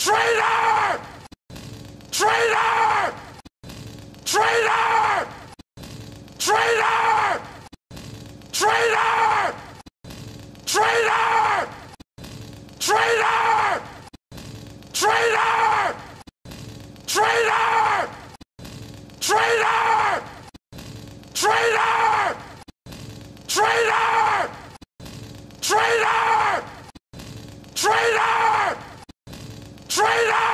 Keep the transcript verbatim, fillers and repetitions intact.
Traitor! Traitor! Traitor! Traitor! Traitor! Traitor! Traitor! Traitor! Traitor! Traitor! Traitor! Traitor! Traitor! Traitor! Traitor!